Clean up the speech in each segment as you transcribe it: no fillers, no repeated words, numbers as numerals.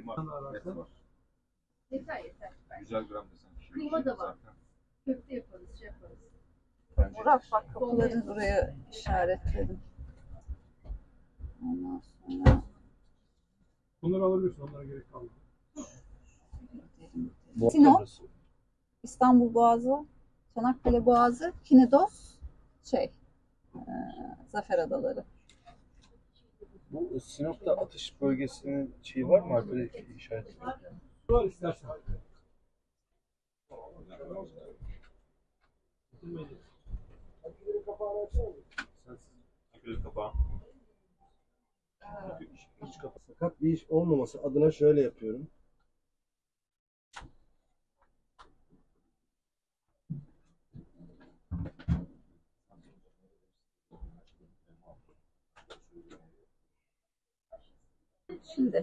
Et var. Yeter yeter. Güzel gram desen. Kıyma da var. Köfte yaparız, şey yaparız. Murat bak kapıları buraya işaretledim. Ondan sonra Bunları alabilirsin, onlara gerek kalmadı. Sinop, İstanbul Boğazı, Çanakkale Boğazı, Kinidos, Zafer Adaları. Bu Sinop'ta atış bölgesinin şeyi var mı? Arkada işareti. Var istersen. Akülü kapağı. Fakat bir iş olmaması adına şöyle yapıyorum. Şimdi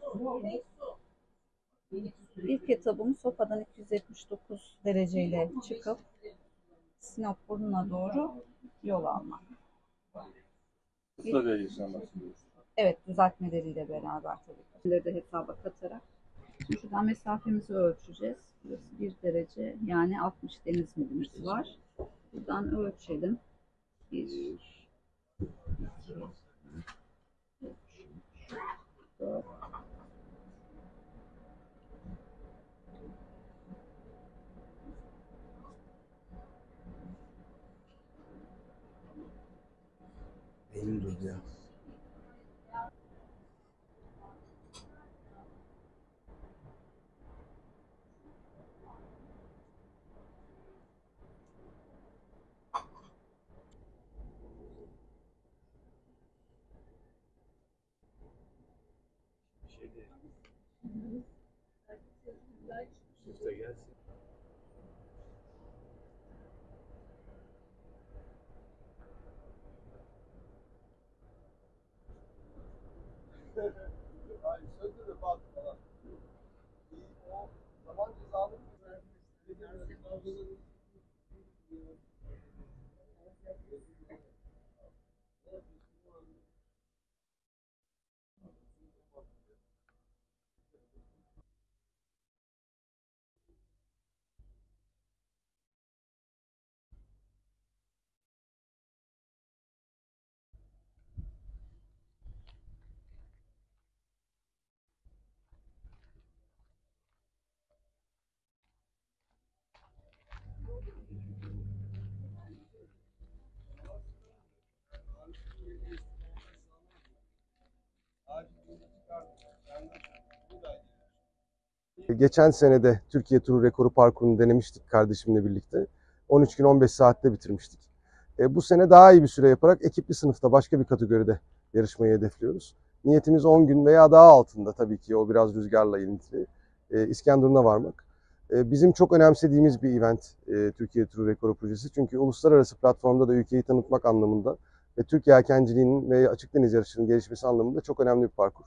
ilk etabım Sofa'dan 279 dereceyle çıkıp Sinop burnuna doğru yol almak. Kısa derecesinden bahsediyoruz. Evet, düzeltmeleriyle beraber tabii. Bunları da hesaba katarak. Şimdi şuradan mesafemizi ölçeceğiz. Burası 1 derece, yani 60 deniz milimimiz var. Buradan ölçelim. 1, 2, 3, 4, Beynim durdu ya. Geçen sene de Türkiye turu rekoru parkurunu denemiştik kardeşimle birlikte. 13 gün 15 saatte bitirmiştik. Bu sene daha iyi bir süre yaparak ekipli sınıfta başka bir kategoride yarışmayı hedefliyoruz. Niyetimiz 10 gün veya daha altında, tabii ki o biraz rüzgarla ilintili, İskenderun'a varmak. Bizim çok önemsediğimiz bir event Türkiye turu rekoru projesi. Çünkü uluslararası platformda da ülkeyi tanıtmak anlamında ve Türk yelkenciliğinin ve açık deniz yarışının gelişmesi anlamında çok önemli bir parkur.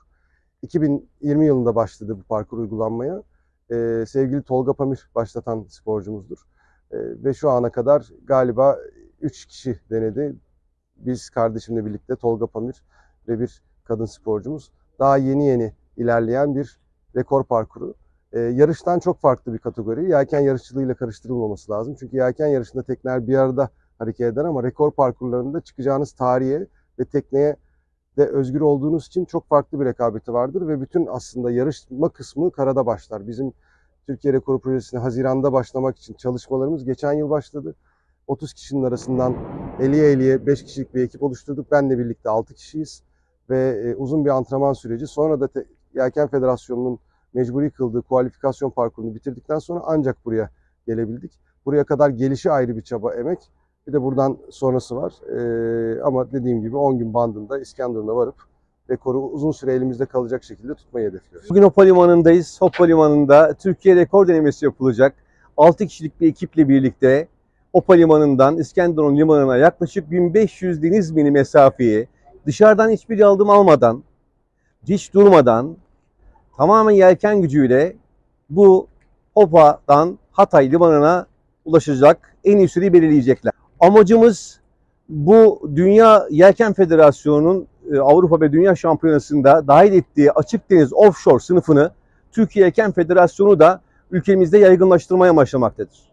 2020 yılında başladı bu parkur uygulanmaya. Sevgili Tolga Pamir başlatan sporcumuzdur. Ve şu ana kadar galiba 3 kişi denedi. Biz kardeşimle birlikte Tolga Pamir ve bir kadın sporcumuz. Daha yeni ilerleyen bir rekor parkuru. Yarıştan çok farklı bir kategori. Yelken yarışçılığıyla karıştırılmaması lazım. Çünkü yelken yarışında tekneler bir arada hareket eder ama rekor parkurlarında çıkacağınız tarihe ve tekneye de özgür olduğunuz için çok farklı bir rekabeti vardır ve bütün aslında yarışma kısmı karada başlar. Bizim Türkiye Rekoru Projesi'ne Haziran'da başlamak için çalışmalarımız geçen yıl başladı. 30 kişinin arasından 50'ye 5 kişilik bir ekip oluşturduk. Benle birlikte 6 kişiyiz ve uzun bir antrenman süreci. Sonra da Yelken Federasyonu'nun mecburi kıldığı kualifikasyon parkurunu bitirdikten sonra ancak buraya gelebildik. Buraya kadar gelişi ayrı bir çaba, emek. Bir de buradan sonrası var. Ama dediğim gibi 10 gün bandında İskenderun'a varıp rekoru uzun süre elimizde kalacak şekilde tutmayı hedefliyoruz. Bugün Hopa Limanı'ndayız. Hopa Limanı'nda Türkiye rekor denemesi yapılacak. 6 kişilik bir ekiple birlikte Hopa Limanı'ndan İskenderun Limanı'na yaklaşık 1500 deniz mili mesafeyi dışarıdan hiçbir yardım almadan, hiç durmadan, tamamen yelken gücüyle bu Hopa'dan Hatay Limanı'na ulaşacak, en iyi süreyi belirleyecekler. Amacımız bu Dünya Yelken Federasyonu'nun Avrupa ve Dünya Şampiyonası'nda dahil ettiği açık deniz offshore sınıfını Türkiye Yelken Federasyonu da ülkemizde yaygınlaştırmaya başlamaktadır.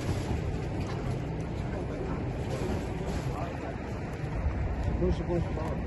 Konuşun.